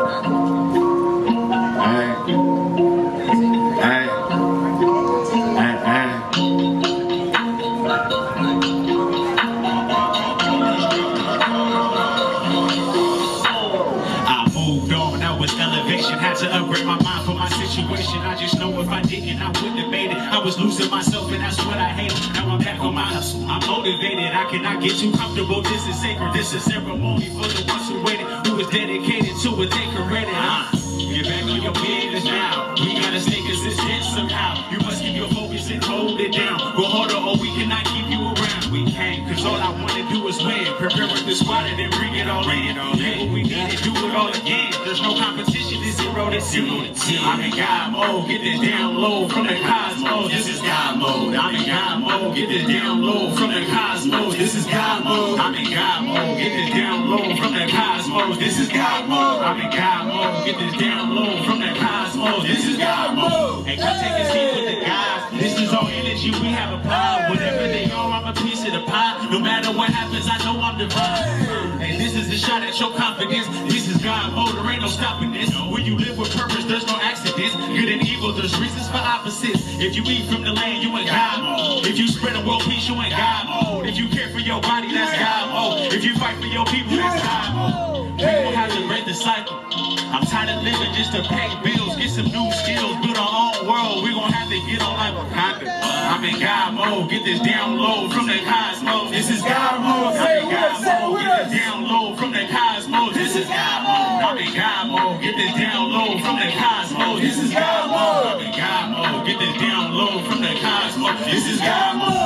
Had to upgrade my mind for my situation. I just know if I didn't, I wouldn't have made it. I was losing myself and that's what I hated. Now I'm back on my hustle. I'm motivated. I cannot get too comfortable. This is sacred. This is ceremony for the ones who waited, who was dedicated to it. They corrected. Get back on your business now. We gotta stay consistent somehow. You must keep your focus and hold it down. Go harder or we cannot keep you around. We can't, cause all I wanna do is win. Prepare with the squad and then bring it all in. Get what we need and do it all again. There's no competition, it's 0 to 10. I'm in God mode, get this down low from the cosmos. This is God mode. I'm in God mode, get this down low from the cosmos. This is God mode. I'm in God mode, get this down low from the cosmos. This is God mode. I'm in God mode, get this down low from the cosmos. This is God mode. Hey, come take a seat with the guys. This is all energy, we have a pod. Whatever they are, I'm a piece of the pie. No matter what happens, I know I'm divine. And this is a shot at your confidence. This is God mode, there ain't no stopping this. When you live with purpose, there's no accidents. Good and evil, there's reasons for opposites. If you eat from the land, you in God mode. If you spread a world peace, you in God mode. If you care for your body, that's God mode. If you fight for your people, that's God mode. People have to break the cycle. I'm tired of living just to pay bills, get some new skills, build our own world. We're gonna have to get on like Wakanda. I'm in God mode, get this down low from the cosmos. This is God mode. I'm in God mode, get this down low from the cosmos. This is God mode. I'm in God mode, get this down low from the cosmos. This is God mode. I'm in God mode, get this down low from the cosmos. This is God mode.